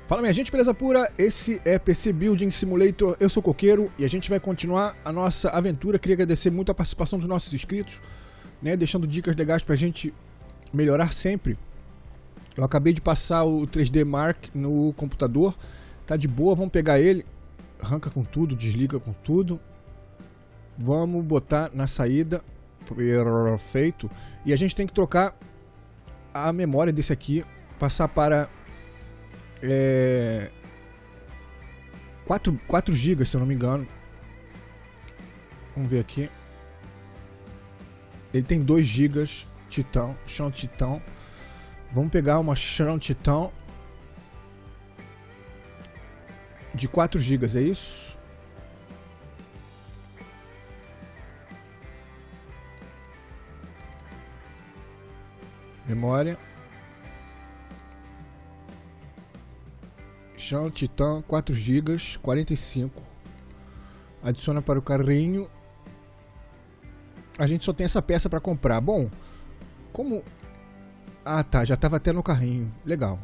Fala minha gente, beleza pura? Esse é PC Building Simulator, eu sou o Coqueiro e a gente vai continuar a nossa aventura. Queria agradecer muito a participação dos nossos inscritos, né, deixando dicas legais pra gente melhorar sempre. Eu acabei de passar o 3D Mark no computador, tá de boa, vamos pegar ele, arranca com tudo, desliga com tudo. Vamos botar na saída, perfeito. E a gente tem que trocar a memória desse aqui, passar para 4 GB, se eu não me engano. Vamos ver aqui. Ele tem 2 GB, Titão, chão Titão. Vamos pegar uma chão Titão de 4 GB, é isso? Memória. Chão Titã 4 GB, 45. Adiciona para o carrinho. A gente só tem essa peça para comprar. Bom, como... Ah tá, já estava até no carrinho. Legal.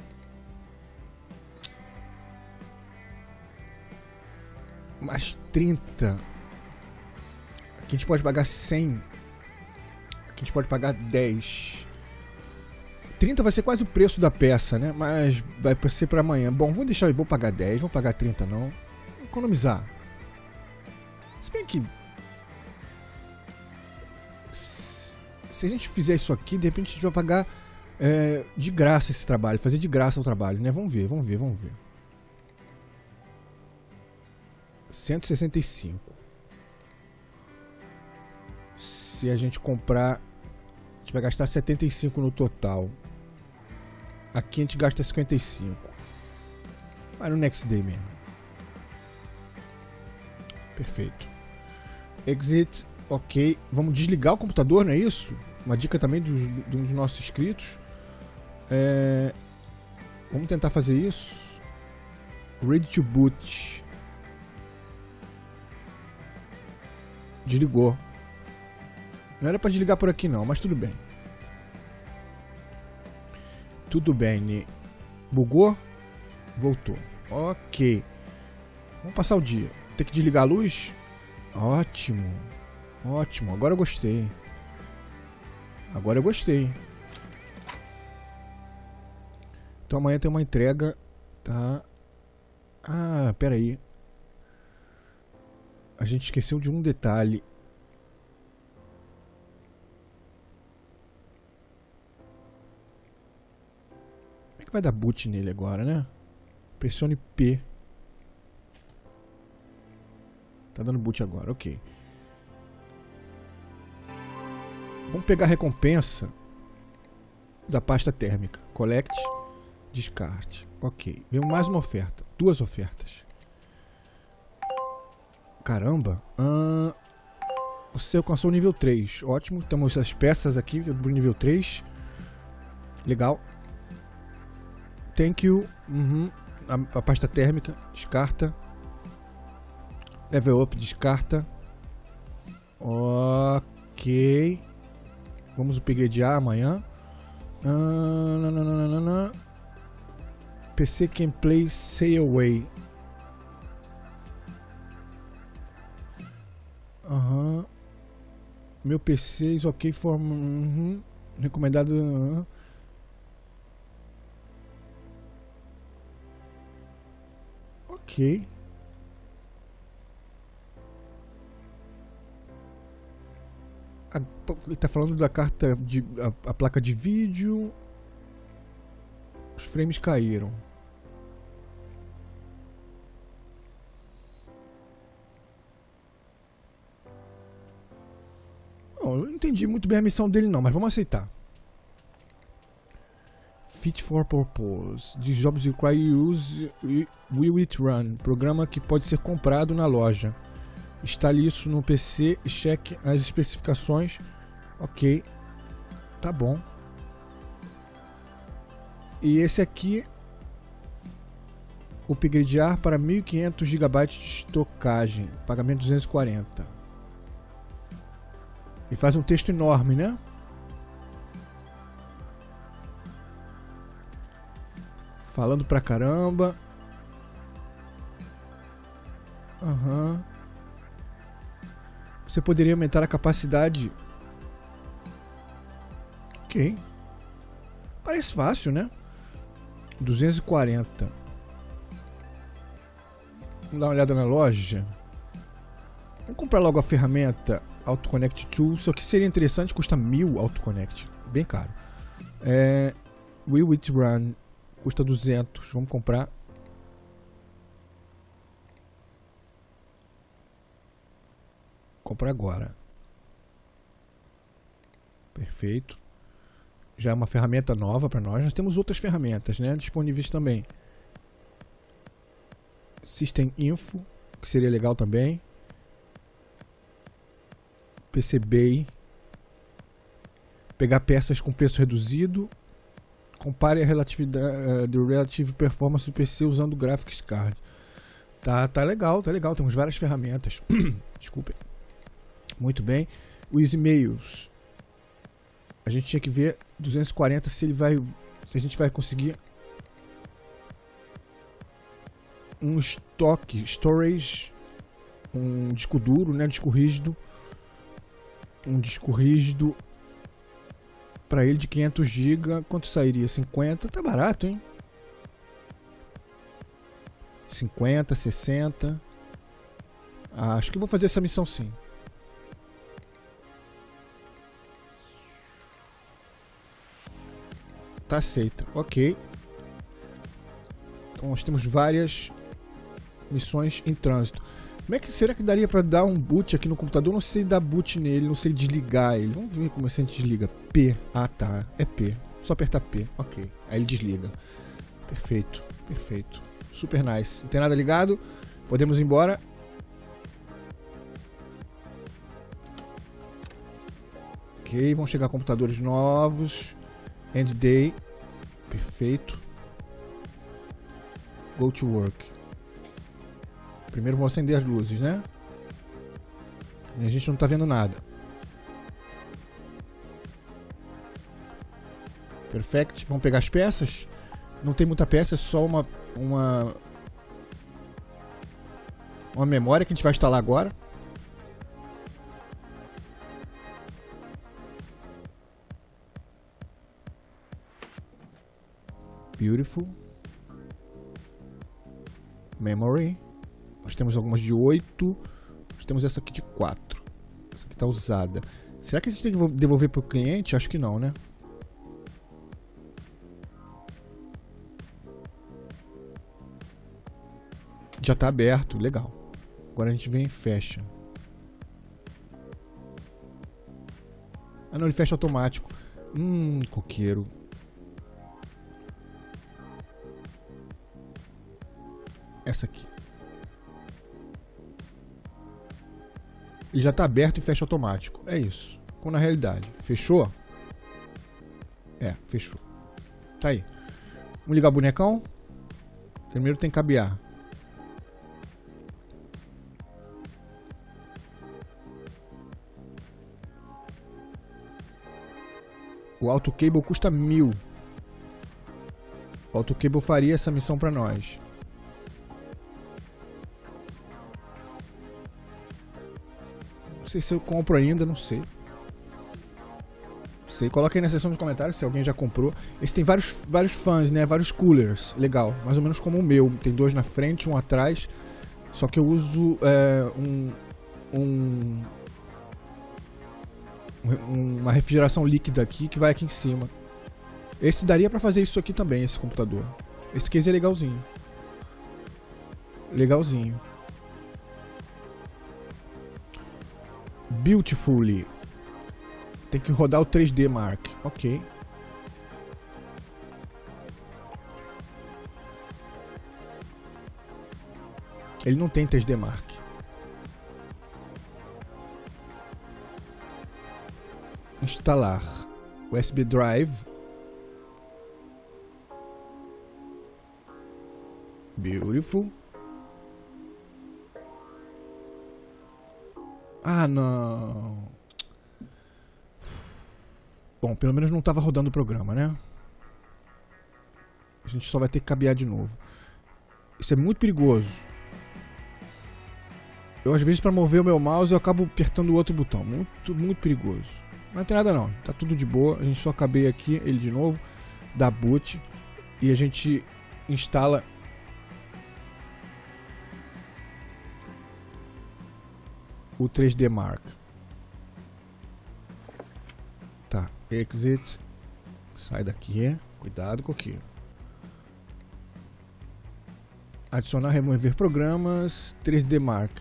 Mais 30. Aqui a gente pode pagar 100. Aqui a gente pode pagar 10. 30 vai ser quase o preço da peça, né? Mas vai ser para amanhã. Bom, vou deixar, vou pagar 10, vou pagar 30 não. Vou economizar. Se bem que... Se a gente fizer isso aqui, de repente a gente vai pagar de graça esse trabalho. Fazer de graça o trabalho, né? Vamos ver, vamos ver, vamos ver. 165. Se a gente comprar... A gente vai gastar 75 no total. Aqui a gente gasta 55. Vai no next day mesmo. Perfeito. Exit. Ok. Vamos desligar o computador, não é isso? Uma dica também de um dos nossos inscritos. Vamos tentar fazer isso. Ready to boot. Desligou. Não era para desligar por aqui não, mas tudo bem. Tudo bem. Bugou? Voltou. Ok. Vamos passar o dia. Tem que desligar a luz? Ótimo. Ótimo. Agora eu gostei. Agora eu gostei. Então amanhã tem uma entrega. Tá. Ah, pera aí. A gente esqueceu de um detalhe. Vai dar boot nele agora, né? Pressione P. Tá dando boot agora, ok. Vamos pegar a recompensa da pasta térmica. Collect, descarte. Ok. Veio mais uma oferta. 2 ofertas. Caramba. Você alcançou o nível 3. Ótimo. Temos as peças aqui do nível 3. Legal. Thank you. A pasta térmica, descarta. Level up, descarta. Ok. Vamos upgradear amanhã. PC can play Sail Away. Meu PC is ok for... Recomendado... Ok. Ele está falando da carta de a placa de vídeo. Os frames caíram. Bom, eu não entendi muito bem a missão dele não, mas vamos aceitar. Fit for purpose. These jobs require use Will It Run. Programa que pode ser comprado na loja. Instale isso no PC e cheque as especificações. Ok. Tá bom. E esse aqui. Upgradear para 1500 GB de estocagem. Pagamento 240. E faz um texto enorme, né? Falando pra caramba. Aham. Você poderia aumentar a capacidade. Ok. Parece fácil, né? 240. Vamos dar uma olhada na loja. Vamos comprar logo a ferramenta AutoConnect Tool. Só que seria interessante, custa 1000 AutoConnect. Bem caro. Will It Run custa 200. Vamos comprar. Comprar agora. Perfeito. Já é uma ferramenta nova para nós. Nós temos outras ferramentas, né, disponíveis também. System Info, que seria legal também. PCBay. Pegar peças com preço reduzido. Compare a relatividade do Relative Performance do PC usando o Graphics Card. Tá legal, tá legal. Temos várias ferramentas. Desculpem. Muito bem. Os e-mails. A gente tinha que ver 240 se a gente vai conseguir um storage, um disco duro, né, disco rígido. Um disco rígido para ele de 500 GB. Quanto sairia? 50? Tá barato, hein? 50, 60. Acho que eu vou fazer essa missão sim. Tá aceita, ok. Então nós temos várias missões em trânsito. Como é que será que daria pra dar um boot aqui no computador? Não sei dar boot nele, não sei desligar ele. Vamos ver como a gente desliga. P. Ah, tá. É P. Só apertar P. Ok. Aí ele desliga. Perfeito. Perfeito. Super nice. Não tem nada ligado. Podemos ir embora. Ok. Vão chegar computadores novos. End day. Perfeito. Go to work. Primeiro vou acender as luzes, né? E a gente não tá vendo nada. Perfect. Vamos pegar as peças. Não tem muita peça, é só uma memória que a gente vai instalar agora. Beautiful. Memory. Nós temos algumas de 8. Nós temos essa aqui de 4. Essa aqui está usada. Será que a gente tem que devolver para o cliente? Acho que não, né? Já está aberto. Legal. Agora a gente vem e fecha. Ah não, ele fecha automático. Coqueiro. Essa aqui. Ele já está aberto e fecha automático. É isso. Como na realidade. Fechou? É, fechou. Tá aí. Vamos ligar o bonecão. Primeiro tem que cabear. O AutoCable custa 1000. O AutoCable faria essa missão para nós. Não sei se eu compro ainda, não sei. Não sei, coloca aí na seção de comentários se alguém já comprou. Esse tem vários fãs, né? Vários coolers. Legal, mais ou menos como o meu. Tem 2 na frente, um atrás. Só que eu uso uma refrigeração líquida aqui que vai aqui em cima. Esse daria pra fazer isso aqui também, esse computador. Esse case é legalzinho. Legalzinho. Beautifully. Tem que rodar o 3D Mark. Ok. Ele não tem 3D Mark. Instalar USB Drive. Beautiful. Ah, não. Bom, pelo menos não estava rodando o programa, né? gente só vai ter que cabear de novo. Isso é muito perigoso. Eu às vezes para mover o meu mouse eu acabo apertando o outro botão. Muito perigoso. Mas não tem nada não, tá tudo de boa. A gente só cabeia aqui ele de novo, dá boot e a gente instala o 3D Mark. Tá, exit. Sai daqui. Cuidado com aquilo. Adicionar, remover programas. 3D Mark.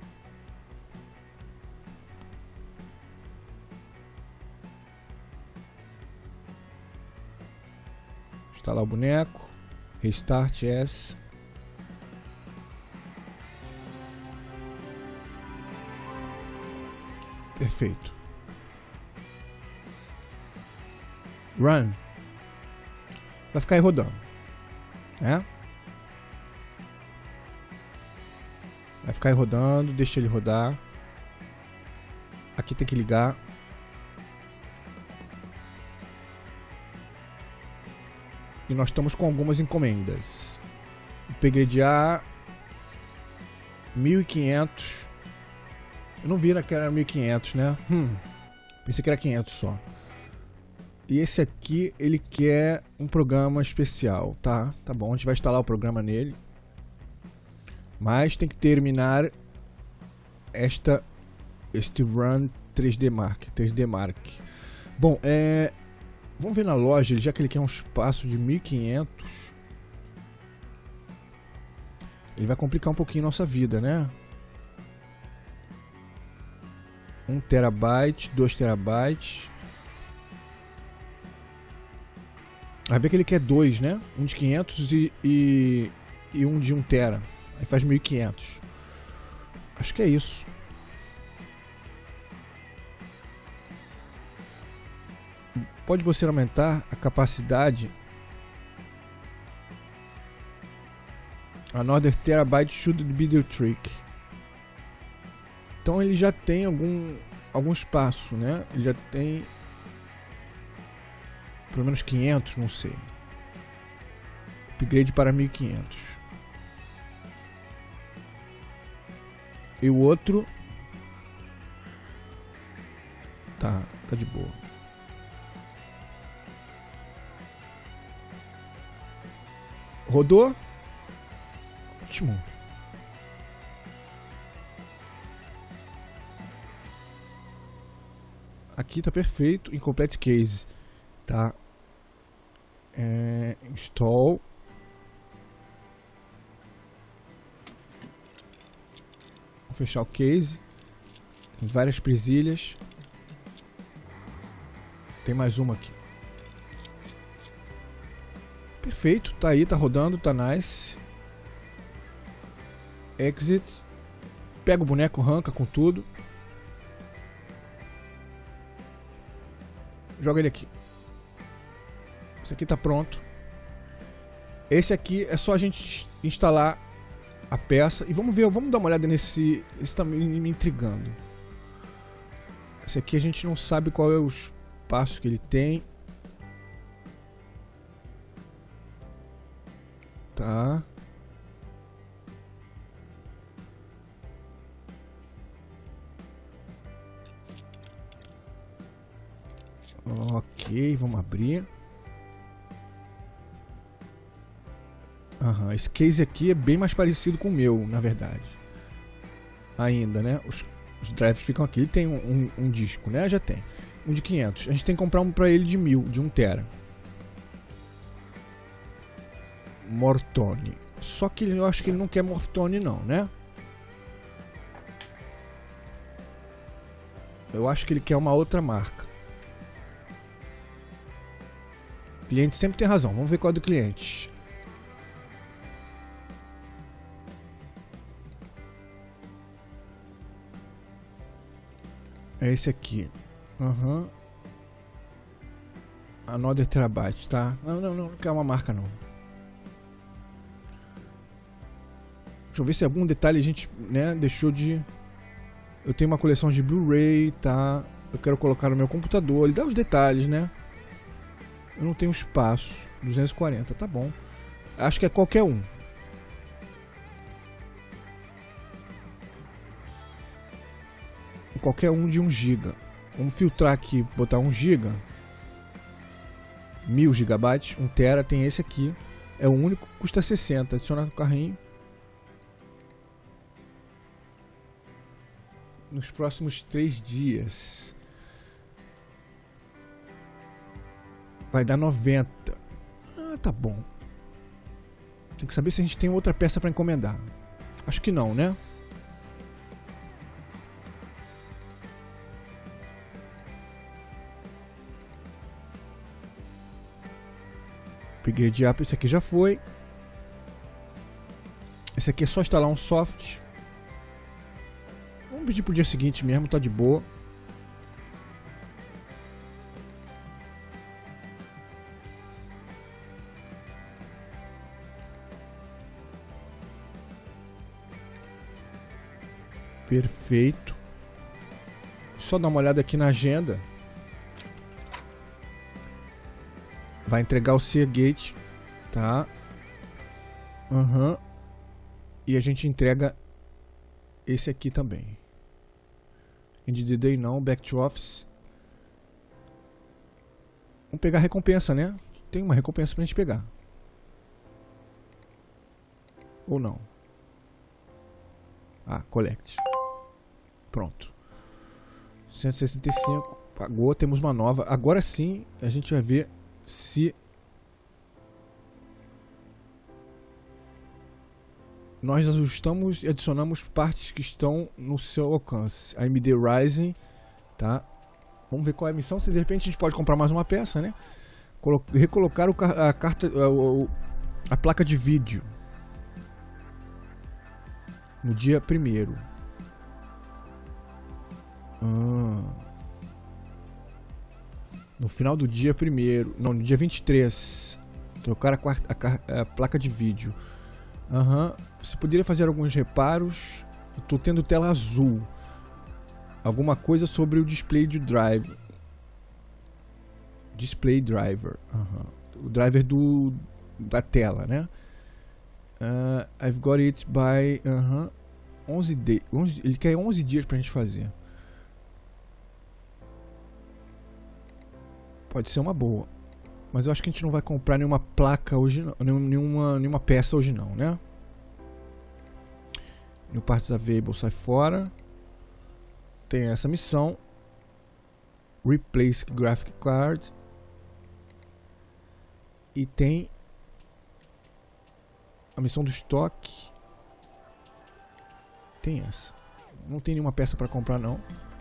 Instalar o boneco. Restart S. Perfeito. Run. Vai ficar aí rodando. Vai ficar aí rodando. Deixa ele rodar. Aqui tem que ligar. E nós estamos com algumas encomendas. Upgradear 1500. Eu não vi que era 1500, né? Pensei que era 500 só. E esse aqui, ele quer um programa especial, tá? Tá bom, a gente vai instalar o programa nele. Mas tem que terminar este Run 3D Mark. Bom, vamos ver na loja, já que ele quer um espaço de 1500. Ele vai complicar um pouquinho nossa vida, né? 1 terabyte, 2 terabytes. Vai ver que ele quer 2, né? Um de 500 e um de 1 tera. Aí faz 1500. Acho que é isso. Pode você aumentar a capacidade? Another terabyte should be the trick. Então ele já tem algum espaço, né? Ele já tem pelo menos 500, não sei. Upgrade para 1500. E o outro tá de boa. Rodou? Ótimo. Aqui tá perfeito. Incomplete case. Tá. Install. Vou fechar o case. Tem várias presilhas. Tem mais uma aqui. Perfeito, tá aí, tá rodando, tá nice. Exit. Pega o boneco, arranca com tudo. Joga ele aqui. Esse aqui tá pronto. Esse aqui é só a gente instalar a peça. E vamos ver, vamos dar uma olhada nesse. Esse tá me intrigando. Esse aqui a gente não sabe qual é o espaço que ele tem. Tá. Ok, vamos abrir. Esse case aqui é bem mais parecido com o meu, na verdade. Ainda, né? Os drives ficam aqui. Ele tem um disco, né? Já tem. Um de 500. A gente tem que comprar um pra ele de 1000, de 1 tera. Mortone. Só que eu acho que ele não quer Mortone não, né? Eu acho que ele quer uma outra marca. O cliente sempre tem razão. Vamos ver qual é do cliente. É esse aqui. Another terabyte, tá? Não quer uma marca não. Deixa eu ver se algum detalhe a gente, né, deixou de... Eu tenho uma coleção de Blu-ray, tá? Eu quero colocar no meu computador. Ele dá os detalhes, né? Eu não tenho espaço. 240, tá bom. Acho que é qualquer um. Qualquer um de 1 GB. Vamos filtrar aqui, botar 1 GB. 1000 GB, 1 TB, tem esse aqui. É o único, custa 60. Adicionar no carrinho. Nos próximos 3 dias. Vai dar 90. Ah, tá bom. Tem que saber se a gente tem outra peça para encomendar. Acho que não, né? Upgrade up, esse aqui já foi. Esse aqui é só instalar um soft. Vamos pedir pro dia seguinte mesmo, tá de boa. Perfeito. Só dar uma olhada aqui na agenda. Vai entregar o Seagate, tá? Aham. E a gente entrega esse aqui também. End the day não, back to office. Vamos pegar a recompensa, né? Tem uma recompensa pra gente pegar. Ou não? Ah, collect. Pronto. 165. Pagou, temos uma nova. Agora sim a gente vai ver se nós ajustamos e adicionamos partes que estão no seu alcance. AMD Ryzen, tá? Vamos ver qual é a missão. Se de repente a gente pode comprar mais uma peça, né? Recolocar a carta, a placa de vídeo no dia 1º. No final do dia 1º, não, no dia 23, trocar a placa de vídeo. Você poderia fazer alguns reparos. Eu tô tendo tela azul. Alguma coisa sobre o display de drive. Display driver. O driver da tela, né? I've got it by 11 days. Ele quer 11 dias pra gente fazer. Pode ser uma boa. Mas eu acho que a gente não vai comprar nenhuma placa hoje não. Nenhuma peça hoje não, né? New Parts Available sai fora. Tem essa missão. Replace Graphic Card. E tem a missão do estoque. Tem essa. Não tem nenhuma peça para comprar não.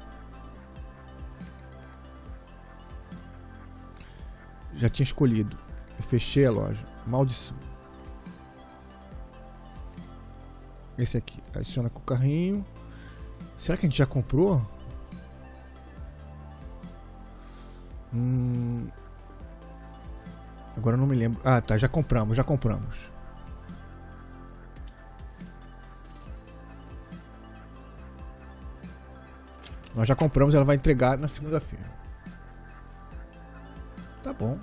Já tinha escolhido. Eu fechei a loja. Maldição. Esse aqui. Adiciona com o carrinho. Será que a gente já comprou? Agora eu não me lembro. Ah, tá. Já compramos. Nós já compramos. Ela vai entregar na segunda-feira. Tá bom.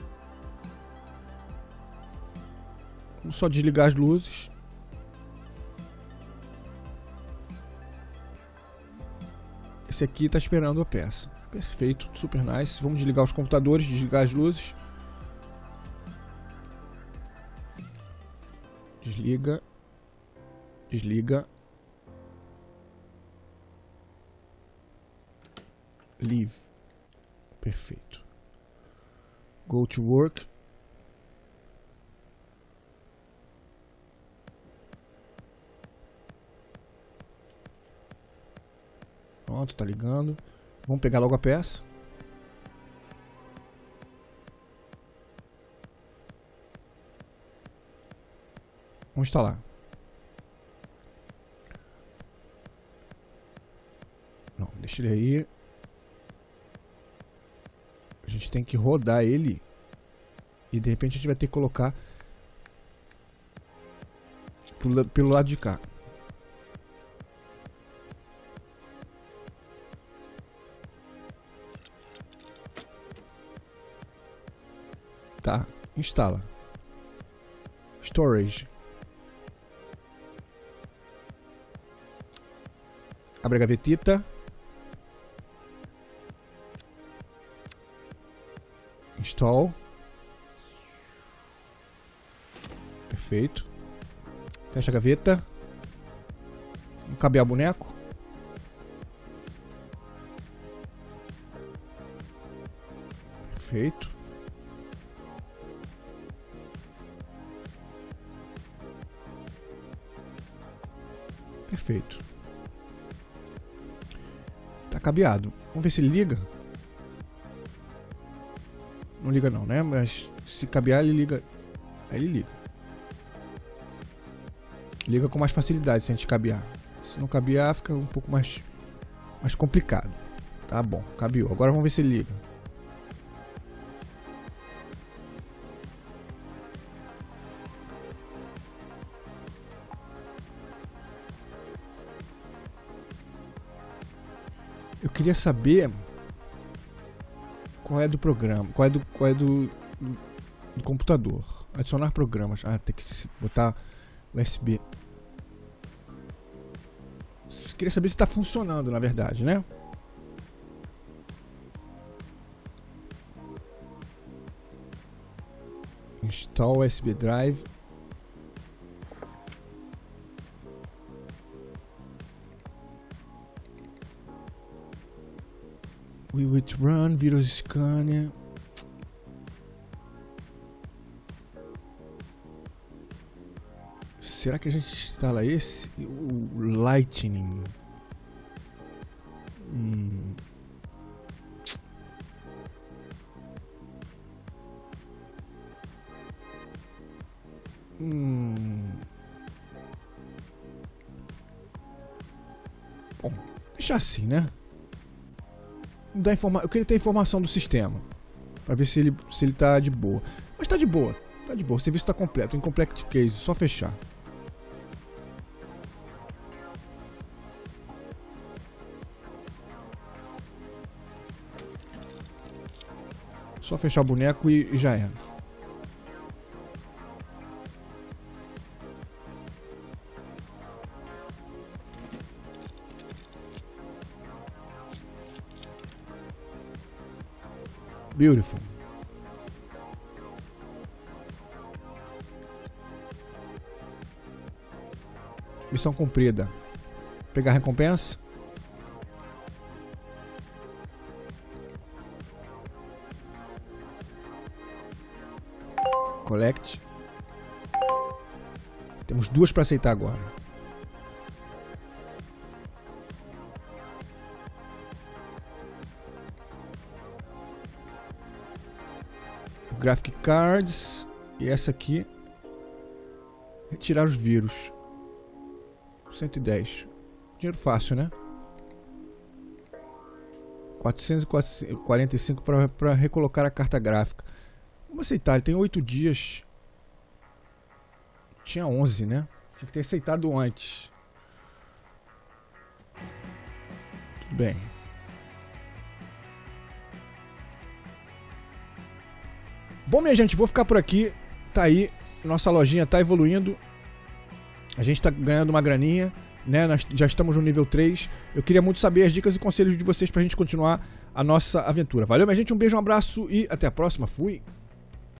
Vamos só desligar as luzes. Esse aqui tá esperando a peça. Perfeito, super nice. Vamos desligar os computadores, desligar as luzes. Desliga. Desliga. Leave. Perfeito. Go to work. Pronto, tá ligando. Vamos pegar logo a peça. Vamos instalar. Não, deixa ele aí. A gente tem que rodar ele. E de repente a gente vai ter que colocar pelo lado de cá. Tá, instala. Storage. Abre a gavetita. Install. Perfeito. Fecha a gaveta. Vamos cabear o boneco. Perfeito. Perfeito. Tá cabeado. Vamos ver se ele liga. Não liga não, né? Mas se cabear ele liga. Aí ele liga. Liga com mais facilidade se a gente cabear. Se não cabear fica um pouco mais complicado. Tá bom, cabeou. Agora vamos ver se ele liga. Eu queria saber qual é do programa, qual é do computador. Adicionar programas. Ah, tem que botar USB. Queria saber se está funcionando, na verdade, né? Install USB drive. We will run virus scanner. Será que a gente instala esse? O Lightning. Bom, deixa assim, né? Eu queria ter informação do sistema para ver se ele tá de boa. Mas tá de boa, tá de boa. O serviço tá completo, incomplete case, só fechar. Só fechar o boneco e já é. Beautiful. Missão cumprida. Pegar a recompensa. Collect. Temos duas para aceitar agora. Graphic Cards. E essa aqui. Retirar os vírus. 110. Dinheiro fácil, né? 445 para recolocar a carta gráfica. Vamos aceitar, ele tem 8 dias. Tinha 11, né? Tinha que ter aceitado antes. Tudo bem. Bom, minha gente, vou ficar por aqui. Tá aí, nossa lojinha tá evoluindo. A gente tá ganhando uma graninha, né? Nós já estamos no nível 3. Eu queria muito saber as dicas e conselhos de vocês pra gente continuar a nossa aventura. Valeu, minha gente, um beijo, um abraço e até a próxima. Fui!